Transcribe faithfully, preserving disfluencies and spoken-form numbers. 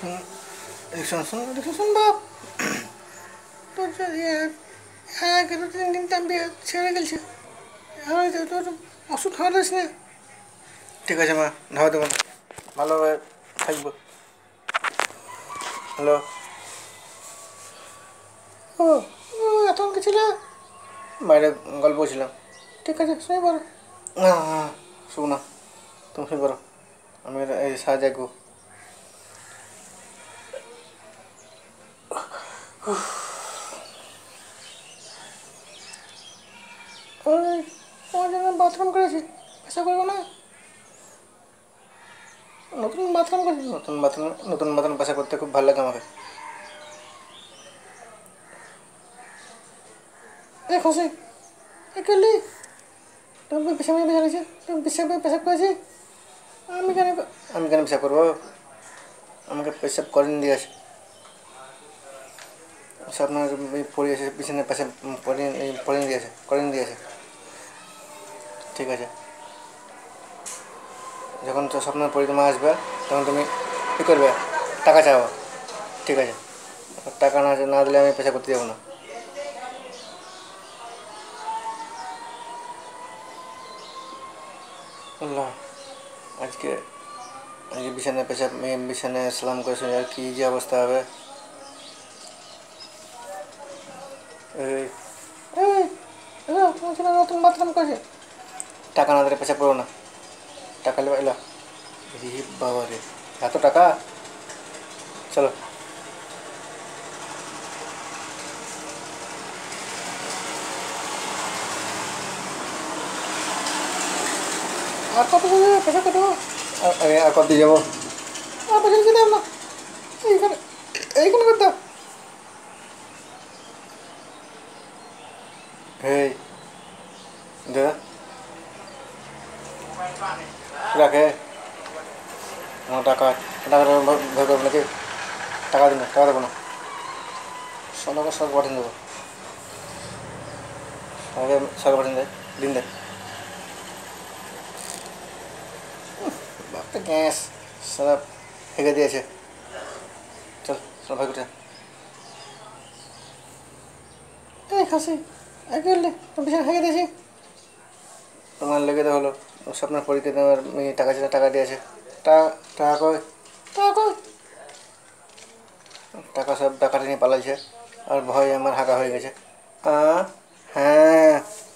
रिक्शन सुन रिक्शन बाप तो এক দু তিন দিন টাইম ছেড়ে গেছে তোর ওষুধ খাওয়ালিস না ঠিক আছে মা ধাওয়া দেবো না ভালোভাবে থাকবো হ্যালো ও এতক্ষণ কি ছিল বাইরে গল্প ছিলাম ঠিক আছে শুয়ে পড়ো না হ্যাঁ শুভ না তুমি শুয়ে পড়ো আমি এই সাহায্য যাবো ওই তোমার জন্য বাথরুম করেছি পেশা করবো না নতুন বাথরুম করেছি নতুন বাথরুম নতুন বাথরুম পেশা করতে খুব ভালো লাগে আমাকে এ খুশি এ করলি তুমি পেশাব পেশা করেছি তুমি পেশাব পেশাব করেছি আমি কেন আমি কেন পেশাব করবো আমাকে পেশাব করেন দিয়েছে স্বপ্ন পড়িয়েছে পিছনে পেশাব পড়িয়ে পড়িয়ে দিয়েছে করেন দিয়েছে ঠিক আছে যখন তো স্বপ্ন পরিক্রমা আসবে তখন তুমি কী করবে টাকা চাও ঠিক আছে টাকা না না দিলে আমি পেশা করতে যাবো না আল্লাহ আজকে আজকে বিছানায় পেশাব বিছানায় সালাম করেছে আর কী যে অবস্থা হবে এই নতুন বাথরুম করেছে টাকা না দিলে পেশাব করবো না টাকা নেবে এলো রে বাবা রে এত টাকা চলো আর কত পেশা কত আর কত দিয়ে যাবো আর পেশা দিতে না এইখানে এইখানে করতাম এই দাদা রাখে আমার টাকা টাকা ভয় করবো নাকি টাকা দিন টাকা দেবো না সবাইকে সব পাঠিয়ে দেবো সবাইকে সব পাঠিয়ে দেয় দিন দেয় বাপটা গ্যাস সারা হেগে দিয়েছে চল চল ভাই কোথায় এই খাসি একে বিশাল হেগে দিয়েছি তোমার লেগে তো হলো স্বপ্নের পরীক্ষা তোমার মেয়ে টাকা ছিল টাকা দিয়েছে টাকা টাকা কই টাকা কই টাকা সব টাকাটা নিয়ে পালাইছে আর ভয় আমার হাঁকা হয়ে গেছে হ্যাঁ